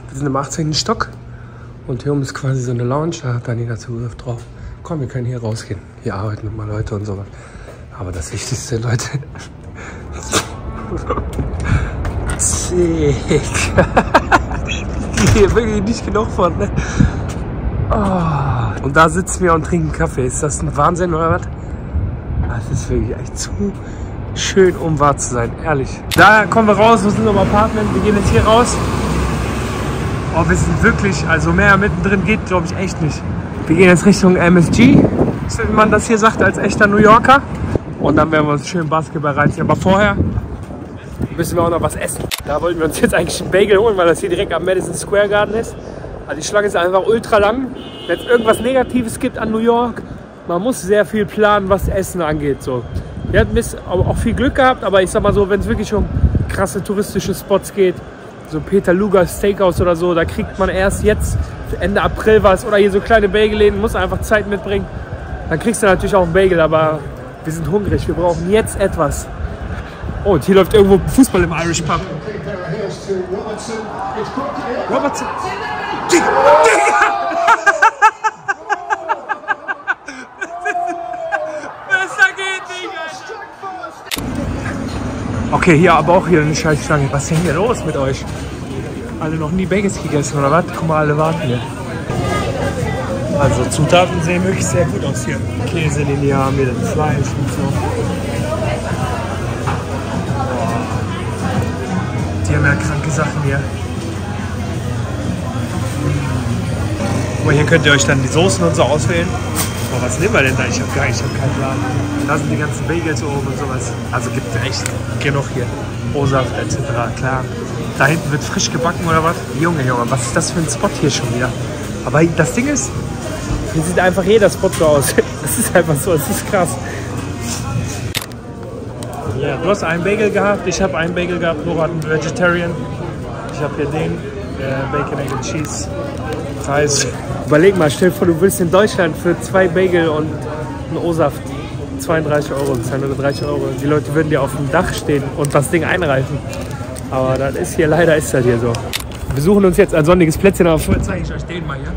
Wir sind im 18. Stock und hier oben ist quasi so eine Lounge, da hat dann jeder Zugriff drauf. Komm, wir können hier rausgehen. Hier arbeiten immer Leute und sowas. Aber das Wichtigste, Leute. Sick. Hier wirklich nicht genug von, ne? Oh. Und da sitzen wir und trinken Kaffee. Ist das ein Wahnsinn oder was? Das ist wirklich echt zu schön, um wahr zu sein, ehrlich. Da kommen wir raus, wir sind im Apartment, wir gehen jetzt hier raus. Oh, wir sind wirklich, also mehr mittendrin geht, glaube ich, echt nicht. Wir gehen jetzt Richtung MSG, wie man das hier sagt, als echter New Yorker. Und dann werden wir uns schön Basketball reinziehen. Aber vorher müssen wir auch noch was essen. Da wollten wir uns jetzt eigentlich einen Bagel holen, weil das hier direkt am Madison Square Garden ist. Also die Schlange ist einfach ultra lang. Wenn es irgendwas Negatives gibt an New York, man muss sehr viel planen, was Essen angeht. So. Wir hatten auch viel Glück gehabt, aber ich sag mal so, wenn es wirklich um krasse touristische Spots geht, so Peter Luger's Steakhouse oder so, da kriegt man erst jetzt Ende April was. Oder hier so kleine Bagelläden, muss einfach Zeit mitbringen. Dann kriegst du natürlich auch einen Bagel, aber wir sind hungrig, wir brauchen jetzt etwas. Oh, und hier läuft irgendwo Fußball im Irish Pub. Robertson. Besser geht nicht, Alter. Okay, hier aber auch hier eine Scheißschlange. Was ist denn hier los mit euch? Alle noch nie Bagels gegessen oder was? Guck mal, alle warten hier. Also Zutaten sehen wirklich sehr gut aus hier. Käselinie haben wir, das Fleisch und so. Die haben ja kranke Sachen hier. Guck mal, hier könnt ihr euch dann die Soßen und so auswählen. Aber was nehmen wir denn da? Ich habe keinen Plan. Da sind die ganzen Bagels oben und sowas. Also gibt es echt genug hier. O-Saft etc. Klar. Da hinten wird frisch gebacken oder was? Junge, was ist das für ein Spot hier schon wieder? Aber das Ding ist, hier sieht einfach jeder Spot so aus. Das ist einfach so, es ist krass. Ja, du hast einen Bagel gehabt, ich habe einen Bagel gehabt, Nora hat einen Vegetarian. Ich habe hier den, Bacon, Egg and Cheese, Reis. Überleg mal, stell dir vor, du willst in Deutschland für 2 Bagel und einen O-Saft 32 € bezahlen oder 30 €. Die Leute würden dir auf dem Dach stehen und das Ding einreichen. Aber das ist hier, leider ist das hier so. Wir suchen uns jetzt ein sonniges Plätzchen, aber vorher zeige ich euch den mal hier.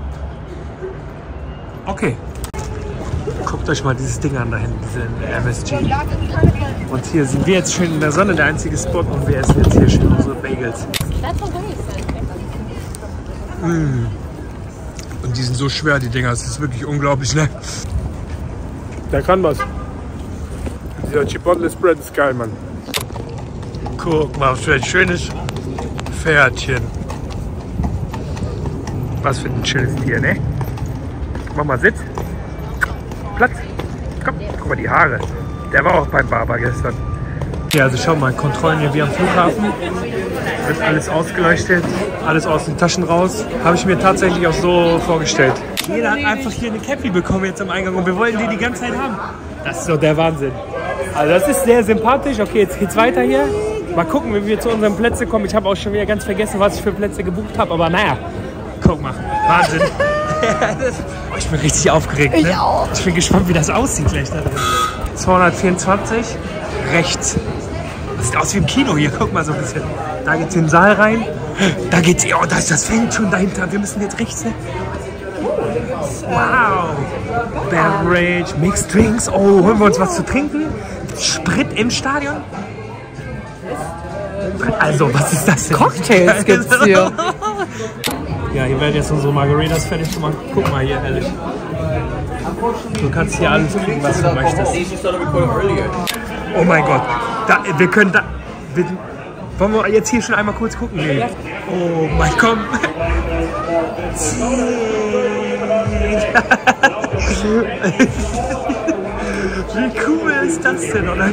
Okay. Guckt euch mal dieses Ding an da hinten, diese MSG. Und hier sind wir jetzt schön in der Sonne, der einzige Spot, und wir essen jetzt hier schön unsere Bagels. Und die sind so schwer, die Dinger, das ist wirklich unglaublich, ne? Der kann was. Dieser Chipotle Spread ist geil, Mann. Guck mal, für ein schönes Pferdchen. Was für ein schönes Tier, ne? Mach mal Sitz. Platz. Komm, guck mal die Haare. Der war auch beim Barber gestern. Ja, also schau mal, Kontrollen hier wie am Flughafen. Wird alles ausgeleuchtet, alles aus den Taschen raus. Habe ich mir tatsächlich auch so vorgestellt. Jeder hat einfach hier eine Cappy bekommen jetzt am Eingang und wir wollen die ganze Zeit haben. Das ist doch der Wahnsinn. Also das ist sehr sympathisch. Okay, jetzt geht's weiter hier. Mal gucken, wenn wir zu unseren Plätzen kommen. Ich habe auch schon wieder ganz vergessen, was ich für Plätze gebucht habe. Aber naja, guck mal. Wahnsinn. Oh, ich bin richtig aufgeregt. Ne? Ich auch. Ich bin gespannt, wie das aussieht gleich da drin. 224 rechts. Das sieht aus wie im Kino hier. Guck mal so ein bisschen. Da geht's in den Saal rein. Da geht's. Oh, da ist das Feld schon dahinter. Wir müssen jetzt rechts. Ne? Wow. Beverage, Mixed Drinks. Oh, holen wir uns was zu trinken? Sprit im Stadion? Also, was ist das denn? Cocktails gibt's hier. Ja, hier werden jetzt unsere Margaritas fertig gemacht. Guck mal hier, ehrlich. Du kannst hier alles kriegen, was du möchtest. Oh mein Gott. Wir können da... wollen wir jetzt hier schon einmal kurz gucken? Nee. Oh mein Gott. Wie cool ist das denn? Oder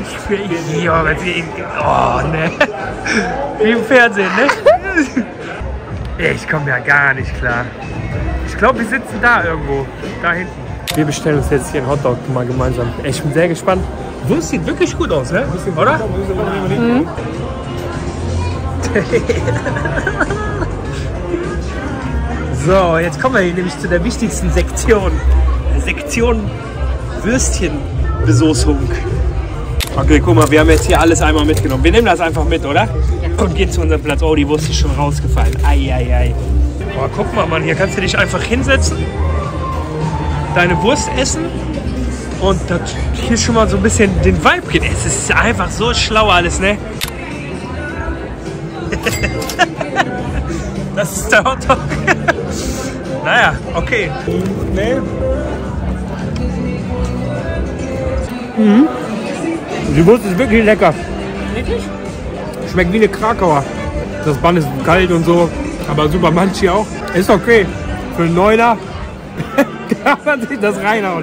oh, ne. Wie im Fernsehen, ne? Ich komme ja gar nicht klar. Ich glaube, wir sitzen da irgendwo. Da hinten. Wir bestellen uns jetzt hier einen Hotdog mal gemeinsam. Ich bin sehr gespannt. Wurst sieht wirklich gut aus, ne? Oder? Mhm. So, jetzt kommen wir hier nämlich zu der wichtigsten Sektion. Sektion Würstchenbesoßung. Okay, guck mal, wir haben jetzt hier alles einmal mitgenommen. Wir nehmen das einfach mit, oder? Ja. Und gehen zu unserem Platz. Oh, die Wurst ist schon rausgefallen. Eieiei. Boah, guck mal, Mann, hier kannst du dich einfach hinsetzen, deine Wurst essen und das hier schon mal so ein bisschen den Vibe geht. Es ist einfach so schlau alles, ne? Das ist der Hotdog. Naja, okay. Nee. Mhm. Die Wurst ist wirklich lecker. Wirklich? Schmeckt wie eine Krakauer. Das Band ist kalt und so, aber super manchi auch. Ist okay. Für einen Neuner kann man sich das reinhauen.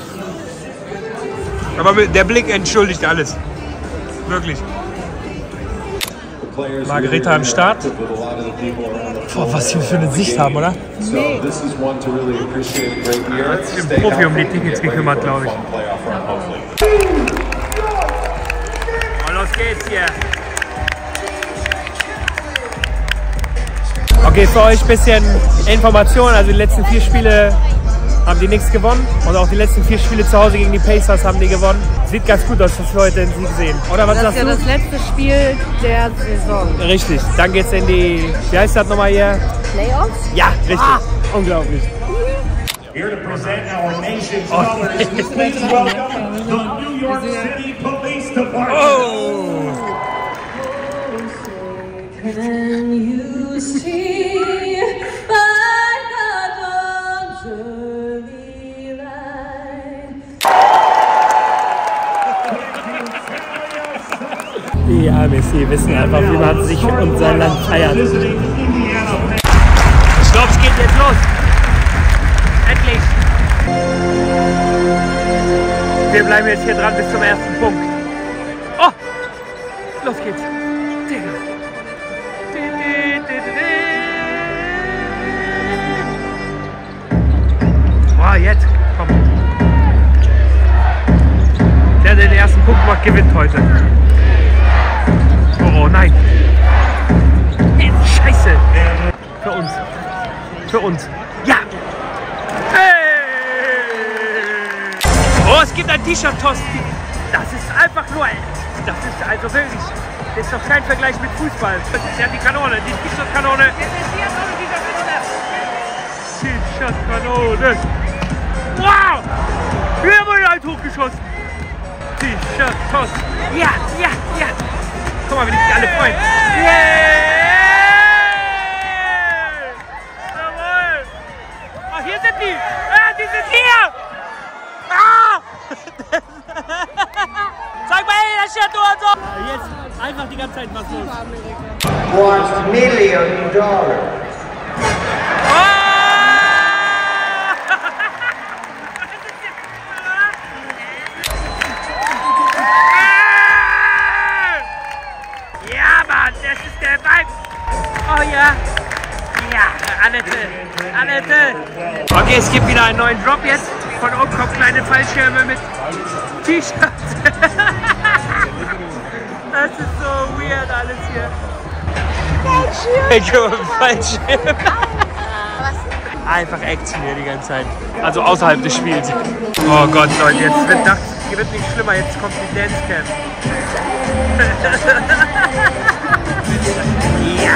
Aber der Blick entschuldigt alles. Wirklich. Margarita am Start. Boah, was wir für eine Sicht haben, oder? Nee. Hat sich im Profi um die Tickets gekümmert, glaube ich. Und los geht's hier. Okay, für euch ein bisschen Information. Also die letzten 4 Spiele haben die nichts gewonnen. Und auch die letzten 4 Spiele zu Hause gegen die Pacers haben die gewonnen. Sieht ganz gut aus, dass wir heute den Sieg sehen. Oder was sagst du? Das ist ja das letzte Spiel der Saison. Richtig. Dann geht's in die, wie heißt das nochmal hier? Playoffs? Ja, richtig. Ah. Unglaublich. Here to present our nation's colors, please welcome the New York City Police Department. Oh. Can you see by the dawn's early light? Die Amis hier wissen einfach, wie man sich und sein Land feiert. Ich glaube, es geht jetzt los. Endlich. Wir bleiben jetzt hier dran bis zum ersten Punkt. Oh, los geht's. Oh, jetzt, komm. Der den ersten Punkt macht, gewinnt heute. Oh, oh nein. Scheiße. Für uns. Für uns. Ja. Hey. Oh, es gibt ein T-Shirt-Toss. Das ist einfach nur, das ist also wirklich, das ist doch kein Vergleich mit Fußball. Das ist ja die Kanone, die T-Shirt-Kanone. T-Shirt-Kanone. Wow! Wir haben ein hochgeschossen. T-Shirt-Toss. Ja, ja, ja. Guck mal, wie die sich alle freuen. Yeah! Jawohl! Oh, hier sind die! Ah, die sind hier! Ah! Sag mal, hey, das Shirt und so! Jetzt einfach die ganze Zeit was los. $1 million. Oh ja, ja, Annette. Okay, es gibt wieder einen neuen Drop jetzt. Von oben kommen kleine Fallschirme mit T-Shirts. Das ist so weird alles hier. Fallschirm. Einfach Action hier die ganze Zeit. Also außerhalb des Spiels. Oh Gott, Leute, jetzt wird nachts, hier wird nicht schlimmer. Jetzt kommt die Dancecam. Ja.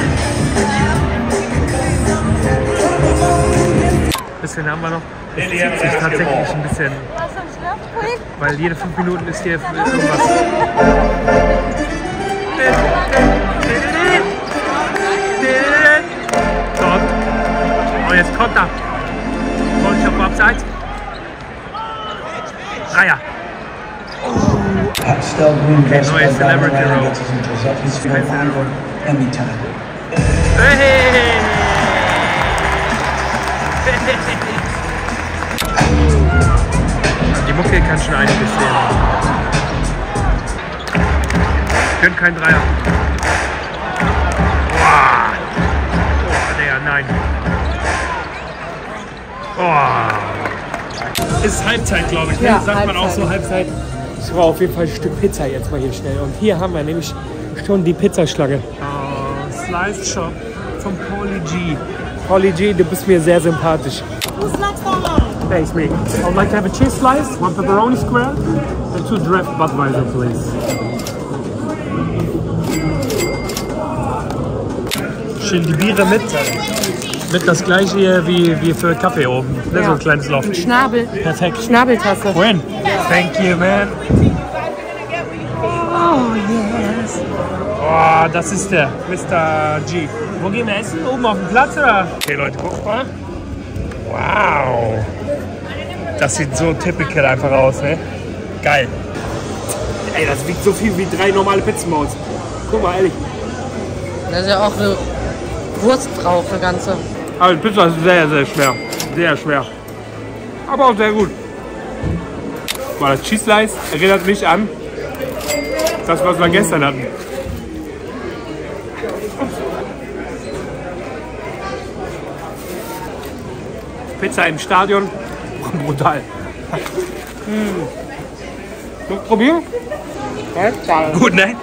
Bisschen haben wir noch. Es zieht sich tatsächlich ein bisschen. Weil jede 5 Minuten ist hier irgendwas. So. Und jetzt kommt er. Und ich auf Abseits. Dreier. Okay, neue Celebrity Row. Hey! Die Mucke kann schon einiges sehen. Können kein Dreier. Boah, der, nein. Boah. Ist Halbzeit, glaube ich. Ja, sagt Halbzeit. Man auch so Halbzeit. Ich brauche auf jeden Fall ein Stück Pizza jetzt mal hier schnell. Und hier haben wir nämlich schon die Pizzaschlange. Slice Shop von Paulie G. Paulie G, du bist mir sehr sympathisch. Who's next on? Thanks, me. I would like to have a cheese slice, 1 pepperoni square, and 2 draft Budweiser, please. schön die Biere mit das gleiche hier wie für Kaffee oben. Ne, so ein kleines Loft. Schnabel. Perfekt. Schnabeltasse. When? Thank you, man. Oh, yes. Oh, das ist der Mr. G. Wo gehen wir essen? Oben auf dem Platz, oder? Okay, Leute, guck mal. Wow. Das sieht so typical einfach aus, ne? Geil. Ey, das wiegt so viel wie 3 normale Pizzen bei uns. Guck mal, ehrlich. Da ist ja auch eine Wurst drauf, eine ganze. Aber die Pizza ist sehr, sehr schwer. Sehr schwer. Aber auch sehr gut. Mal das Cheese Slice erinnert mich an das, was wir gestern hatten. Pizza im Stadion. Brutal. Probieren? Ja, Gut, ne?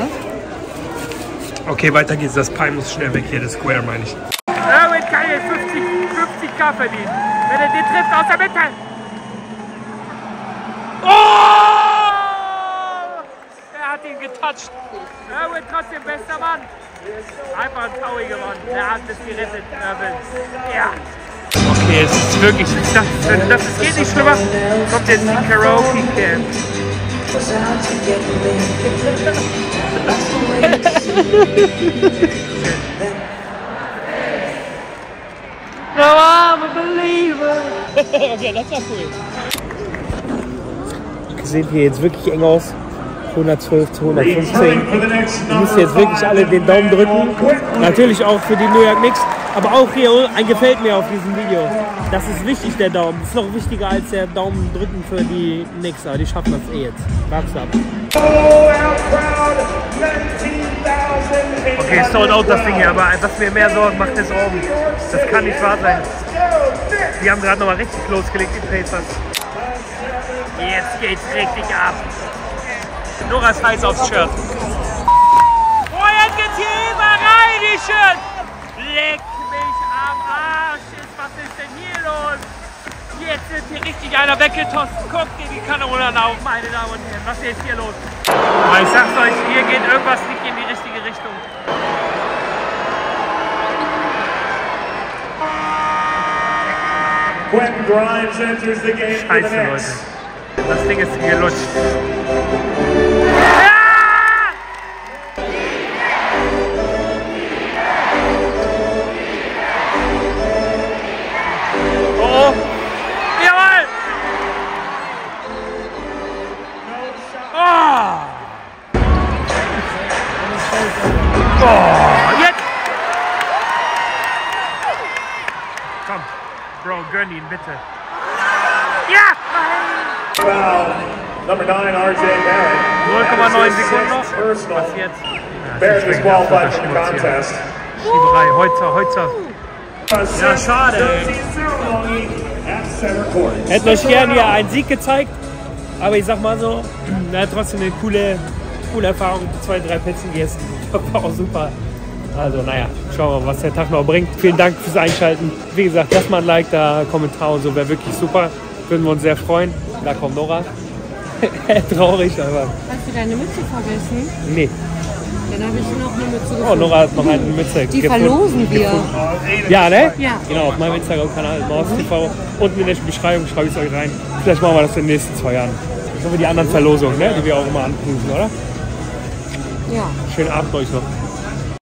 Okay, weiter geht's. Das Pie muss schnell weg hier, das Square meine ich. Erwin kann hier 50k verdienen. Wenn er den trifft aus der Mitte. Oh! Er hat ihn getoucht. Erwin trotzdem bester Mann. Einfach ein trauriger Mann. Der hat es gerettet, Erwin. Ja. Okay, es ist wirklich, ich dachte, wenn das geht nicht schlimmer, kommt jetzt die Karaoke-Camp. No, I'm a believer. Okay, das war cool. Sieht hier jetzt wirklich eng aus. 112 zu 115. Wir müssen jetzt wirklich alle den Daumen drücken. Natürlich auch für die New York Knicks. Aber auch hier ein Gefällt mir auf diesem Video. Das ist wichtig, der Daumen. Das ist noch wichtiger als der Daumen drücken für die Knicks. Aber die schaffen das eh jetzt. Wart's ab. Okay, sold out das Ding hier. Aber was mir mehr Sorgen macht, ist oben. Das kann nicht wahr sein. Die haben gerade nochmal richtig losgelegt, die Pacers. Jetzt geht's richtig ab. Nora ist heiß aufs Shirt. Oh, jetzt geht's hier immer rein, die Shirt! Leck mich am Arsch! Was ist denn hier los? Jetzt ist hier richtig einer weggetost. Guckt ihr die Kanone auf, meine Damen und Herren. Was ist hier los? Aber ich sag's euch, hier geht irgendwas nicht in die richtige Richtung. Quentin Grimes enters the game for the Knicks. Das Ding ist gelutscht. Oh! Jawohl! Oh! Oh! Jetzt! Komm, Bro, gönn ihn bitte. Ja! Foul. Number 9, RJ Barrett. 0,9 Sekunden noch. Personal. Was jetzt? Barrett disqualified from the contest. Schieberei, Holzer. Ja, schade. Hätten euch gerne hier einen Sieg gezeigt, aber ich sag mal so, er hat trotzdem eine coole Erfahrung, 2, 3 Pizzen gegessen. War auch super. Also naja, schauen wir mal, was der Tag noch bringt. Vielen Dank fürs Einschalten. Wie gesagt, lasst mal ein Like da, Kommentar und so, wäre wirklich super. Würden wir uns sehr freuen. Da kommt Nora. Traurig, aber... Hast du deine Mütze vergessen? Nee. Dann habe ich noch eine Mütze gefunden. Oh, Nora hat noch eine Mütze Die verlosen wir. Ja, ne? Ja. Genau, auf meinem Instagram-Kanal Maus TV. Unten in der Beschreibung schreibe ich es euch rein. Vielleicht machen wir das in den nächsten 2 Jahren. So wie die anderen Verlosungen, ne? Die wir auch immer anprüfen, oder? Ja. Schönen Abend euch noch.